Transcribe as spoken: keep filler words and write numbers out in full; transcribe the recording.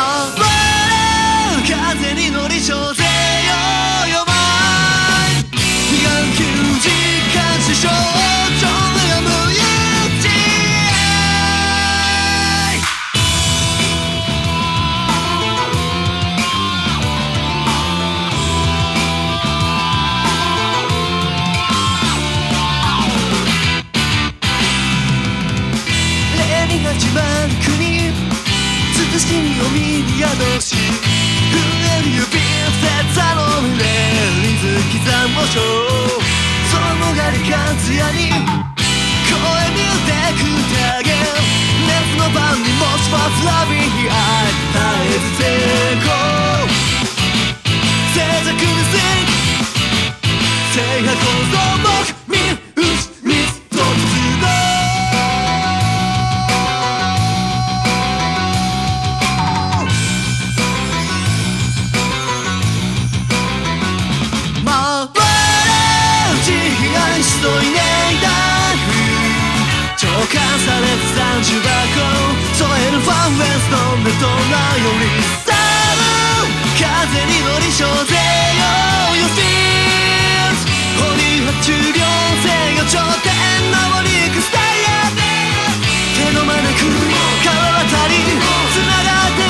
風に乗り小勢よよまい悲願休時監視症状が無一例に始まる国慎しみを身に宿し震える指節あの胸リズ刻む章そのがり数やに声見てくたげ熱の晩にもしファスラビーに会え絶えず成功静寂にせ制覇構造僕見失ミス突動急いでいた召喚された三重箱添えるファンウェストンでどんなより去る風に乗り小勢よよし堀は中量性が頂点登り行くスタイル手のまなく川渡り繋がって